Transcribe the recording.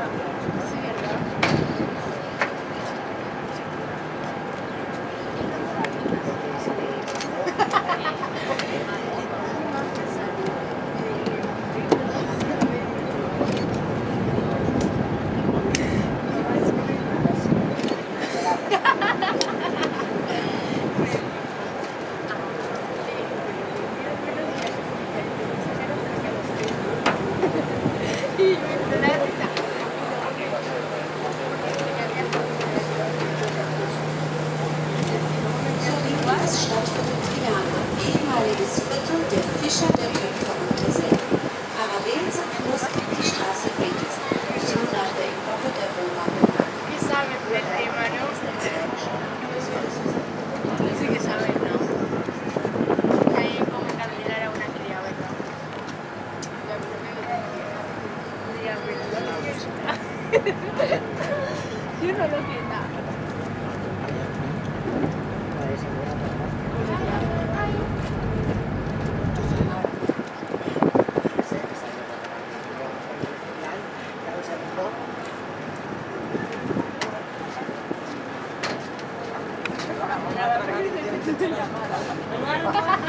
Ehemaliges Viertel der Fischer der Töpfer und Gesellen. Parallel zum Fluss die Straße Petersen, so nach der Epoche der Römer benannt. ¿Qué saben del tema, no? Sí que saben, ¿no? Hay como encarrilar a una criada, ¿no? Ya, pero me lo tengo que... Ya, pero no lo quiero. Yo no lo quiero. Llamada.